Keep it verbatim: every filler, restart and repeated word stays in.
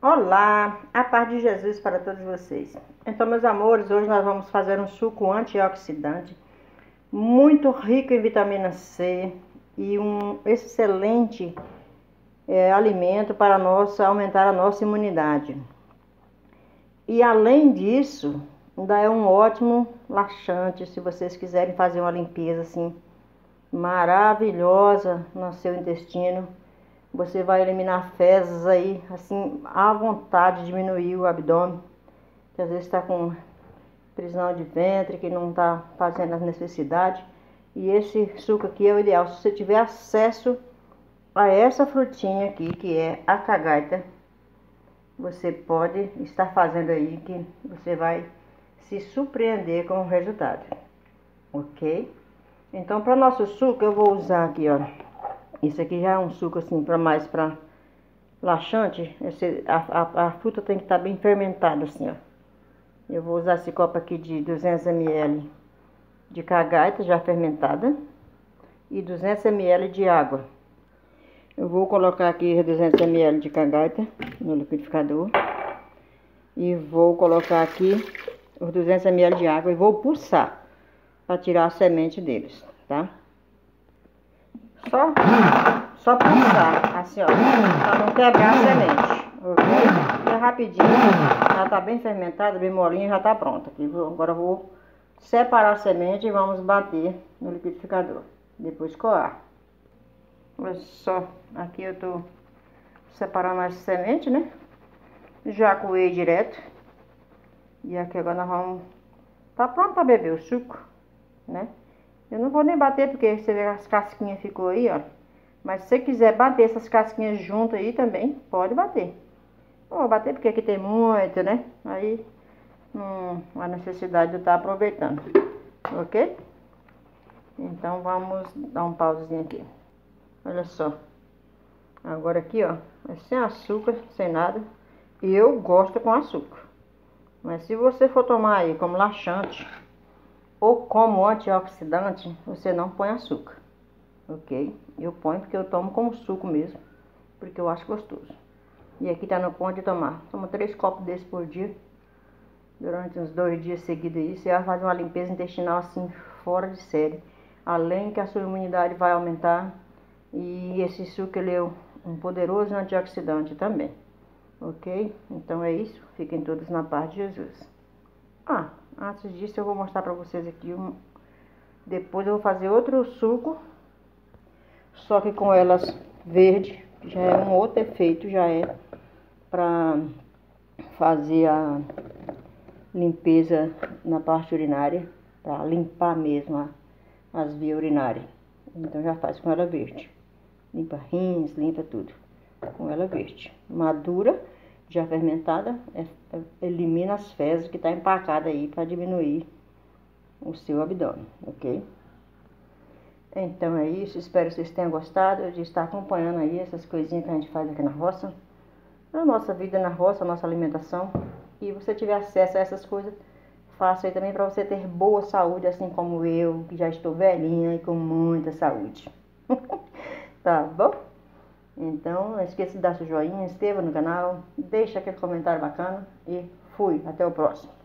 Olá, a paz de Jesus para todos vocês. Então, meus amores, hoje nós vamos fazer um suco antioxidante muito rico em vitamina C e um excelente é, alimento para nós aumentar a nossa imunidade. E além disso, ainda é um ótimo laxante se vocês quiserem fazer uma limpeza assim maravilhosa no seu intestino. Você vai eliminar fezes aí, assim, à vontade, diminuir o abdômen, que às vezes está com prisão de ventre, que não está fazendo as necessidades. E esse suco aqui é o ideal. Se você tiver acesso a essa frutinha aqui, que é a cagaita, você pode estar fazendo aí, que você vai se surpreender com o resultado, ok? Então, para nosso suco, eu vou usar aqui, ó. Isso aqui já é um suco assim para mais para laxante. Esse, a, a, a fruta tem que estar tá bem fermentada assim, ó. Eu vou usar esse copo aqui de duzentos mililitros de cagaita já fermentada e duzentos mililitros de água. Eu vou colocar aqui duzentos mililitros de cagaita no liquidificador e vou colocar aqui os duzentos mililitros de água e vou pulsar para tirar a semente deles, tá? Só, só pulsar, assim, ó, pra não quebrar a semente, ok? É rapidinho, já tá bem fermentada, bem molinha, já tá pronta. Aqui, vou, agora eu vou separar a semente e vamos bater no liquidificador, depois coar. Olha só, aqui eu tô separando as sementes, né? Já coei direto. E aqui agora nós vamos... Tá pronto pra beber o suco, né? Eu não vou nem bater, porque você vê as casquinhas ficou aí, ó. Mas se você quiser bater essas casquinhas junto aí também, pode bater. Não vou bater porque aqui tem muito, né? Aí não há necessidade de eu estar aproveitando, ok? Então vamos dar um pauzinho aqui. Olha só. Agora aqui, ó, é sem açúcar, sem nada. E eu gosto com açúcar. Mas se você for tomar aí como laxante ou como antioxidante, você não põe açúcar, ok? Eu ponho porque eu tomo como suco mesmo, porque eu acho gostoso. E aqui tá no ponto de tomar. Toma três copos desse por dia, durante uns dois dias seguidos aí. Você vai fazer uma limpeza intestinal assim, fora de série. Além que a sua imunidade vai aumentar. E esse suco, ele é um poderoso antioxidante também, ok? Então é isso. Fiquem todos na paz de Jesus. Ah, antes disso eu vou mostrar pra vocês aqui um... Depois eu vou fazer outro suco, só que com elas verde, já é um outro efeito, já é pra fazer a limpeza na parte urinária, pra limpar mesmo a, as vias urinárias. Então já faz com ela verde, limpa rins, limpa tudo com ela verde, madura. Já fermentada, é, é, elimina as fezes que está empacada aí para diminuir o seu abdômen, ok? Então é isso, espero que vocês tenham gostado de estar acompanhando aí essas coisinhas que a gente faz aqui na roça, a nossa vida na roça, a nossa alimentação. E você tiver acesso a essas coisas, faça aí também para você ter boa saúde, assim como eu, que já estou velhinha e com muita saúde. Tá bom? Então, não esqueça de dar seu joinha, inscreva no canal, deixa aquele comentário bacana e fui, até o próximo.